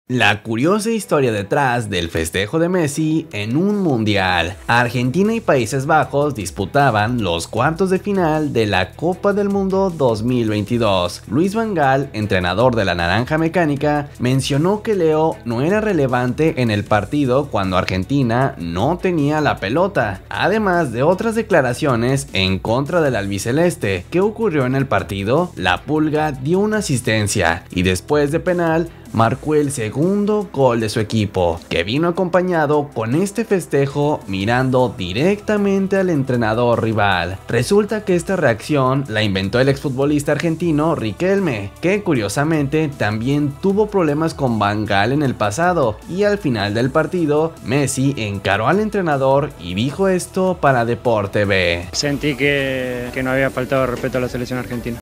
La curiosa historia detrás del festejo de Messi en un mundial. Argentina y Países Bajos disputaban los cuartos de final de la Copa del Mundo 2022. Luis Van Gaal, entrenador de la Naranja Mecánica, mencionó que Leo no era relevante en el partido cuando Argentina no tenía la pelota, además de otras declaraciones en contra del albiceleste. ¿Qué ocurrió en el partido? La Pulga dio una asistencia y después de penal marcó el segundo gol de su equipo, que vino acompañado con este festejo mirando directamente al entrenador rival. Resulta que esta reacción la inventó el exfutbolista argentino Riquelme, que curiosamente también tuvo problemas con Van Gaal en el pasado, y al final del partido Messi encaró al entrenador y dijo esto para Deporte B. Sentí que no había faltado respeto a la selección argentina.